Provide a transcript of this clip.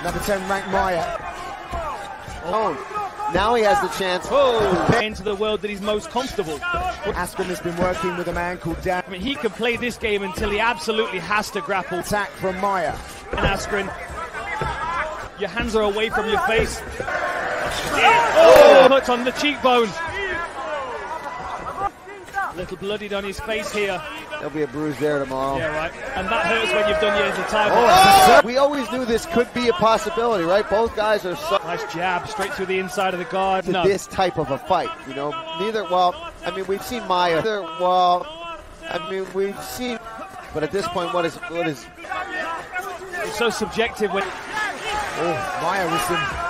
Number 10 ranked Maya. Oh, now he has the chance. Into the world that he's most comfortable. Askrens has been working with a man called Dan. I mean, he can play this game until he absolutely has to grapple. Attack from Maya. And Askrens, your hands are away from your face. Oh, put on the cheekbone. A little bloodied on his face here. There'll be a bruise there tomorrow. Yeah, right. And that hurts when you've done years of time. Oh, we always knew this could be a possibility, right? Both guys are so nice jab straight through the inside of the guard. to this type of a fight, you know. We've seen Maya. We've seen, but at this point, what is? It's so subjective when. Oh, Maya with some